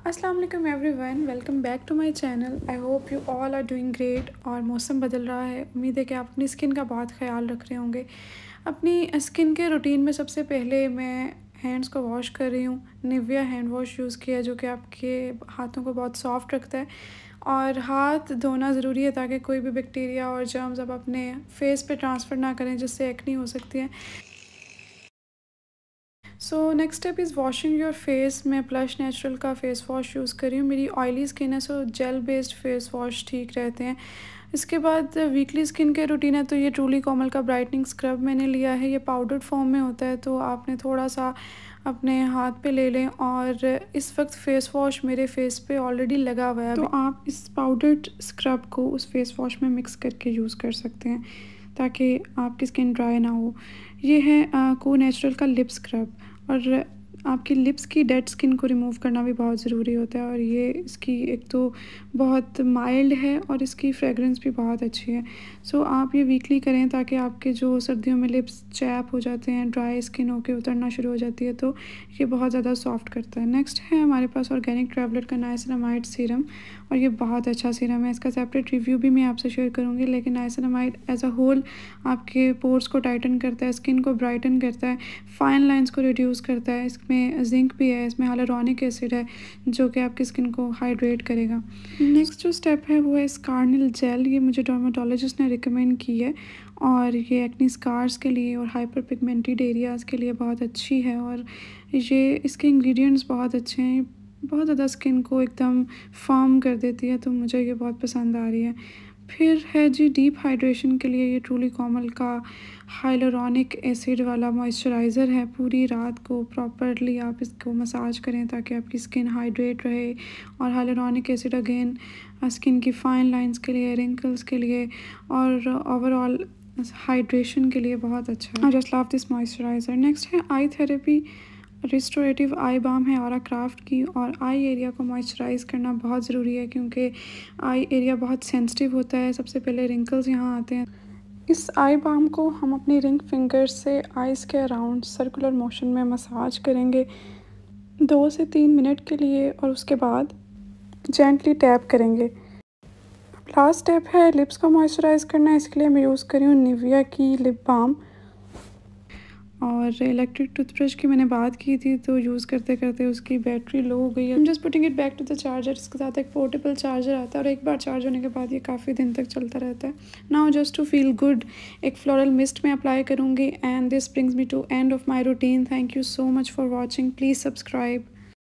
अस्सलाम वालेकुम everyone, welcome back to my channel. I hope you all are doing great. और मौसम बदल रहा है, उम्मीद है कि आप अपनी स्किन का बहुत ख्याल रख रहे होंगे। अपनी स्किन के रूटीन में सबसे पहले मैं हैंड्स को वॉश कर रही हूँ। निविया हैंड वॉश यूज़ किया जो कि आपके हाथों को बहुत सॉफ्ट रखता है। और हाथ धोना ज़रूरी है ताकि कोई भी बैक्टीरिया और जर्म्स आप अपने फेस पे ट्रांसफ़र ना करें जिससे एक्नी हो सकती है। So next step is washing your face. मैं प्लश नेचुरल का फ़ेस वॉश यूज़ कर रही हूँ। मेरी ऑयली स्किन है so gel based face wash ठीक रहते हैं। इसके बाद वीकली स्किन केयर रूटीन है तो ये ट्रूली कोमल का ब्राइटनिंग स्क्रब मैंने लिया है। ये पाउडर्ड फॉर्म में होता है तो आपने थोड़ा सा अपने हाथ पे ले लें। और इस वक्त फ़ेस वॉश मेरे फेस पे ऑलरेडी लगा हुआ है तो आप इस पाउडर्ड स्क्रब को उस फेस वॉश में मिक्स करके यूज़ कर सकते हैं ताकि आपकी स्किन ड्राई ना हो। ये है को नेचुरल का लिप स्क्रब। और आपकी लिप्स की डेड स्किन को रिमूव करना भी बहुत ज़रूरी होता है। और ये इसकी एक तो बहुत माइल्ड है और इसकी फ्रेगरेंस भी बहुत अच्छी है। सो आप ये वीकली करें ताकि आपके जो सर्दियों में लिप्स चैप हो जाते हैं, ड्राई स्किन होके उतरना शुरू हो जाती है तो ये बहुत ज़्यादा सॉफ्ट करता है। नेक्स्ट है हमारे पास ऑर्गेनिक ट्रैवलर का नाइसिनामाइड सीरम। और ये बहुत अच्छा सीरम है। इसका सेपरेट रिव्यू भी मैं आपसे शेयर करूँगी। लेकिन नाइसिनामाइड एज अ होल आपके पोर्स को टाइटन करता है, स्किन को ब्राइटन करता है, फाइन लाइंस को रिड्यूस करता है। इसमें जिंक भी है, इसमें हाइलुरोनिक एसिड है जो कि आपकी स्किन को हाइड्रेट करेगा। नेक्स्ट जो स्टेप है वो है स्कारनिल जेल। ये मुझे डर्माटोलॉजिस्ट ने रिकमेंड की है और ये एक्नी स्कार्स के लिए और हाइपर पिगमेंटेड एरियाज़ के लिए बहुत अच्छी है। और ये इसके इंग्रेडिएंट्स बहुत अच्छे हैं, बहुत ज़्यादा स्किन को एकदम फर्म कर देती है तो मुझे ये बहुत पसंद आ रही है। फिर है जी डीप हाइड्रेशन के लिए ये ट्रूली कोमल का हाइलुरोनिक एसिड वाला मॉइस्चराइज़र है। पूरी रात को प्रॉपरली आप इसको मसाज करें ताकि आपकी स्किन हाइड्रेट रहे। और हाइलुरोनिक एसिड अगेन स्किन की फाइन लाइंस के लिए, रिंकल्स के लिए और ओवरऑल हाइड्रेशन के लिए बहुत अच्छा है। I just love this moisturiser. Next है eye therapy restorative eye balm है ऑरा क्राफ्ट की। और आई एरिया को मॉइस्चराइज़ करना बहुत ज़रूरी है क्योंकि आई एरिया बहुत सेंसिटिव होता है। सबसे पहले रिंकल्स यहाँ आते हैं। इस आई बाम को हम अपनी रिंग फिंगर से आइज़ के अराउंड सर्कुलर मोशन में मसाज करेंगे 2 से 3 मिनट के लिए और उसके बाद जेंटली टैप करेंगे। लास्ट स्टेप है लिप्स को मॉइस्चराइज़ करना। इसके लिए मैं यूज़ कर रही हूँ निविया की लिप बाम। और इलेक्ट्रिक टूथब्रश की मैंने बात की थी तो यूज़ करते करते उसकी बैटरी लो हो गई है। Just putting it back to the charger. इसके साथ एक पोर्टेबल चार्जर आता है और एक बार चार्ज होने के बाद ये काफ़ी दिन तक चलता रहता है। Now just to feel good एक फ्लोरल मिस्ट में अप्लाई करूँगी। And this brings me to end of my routine. Thank you so much for watching. Please subscribe.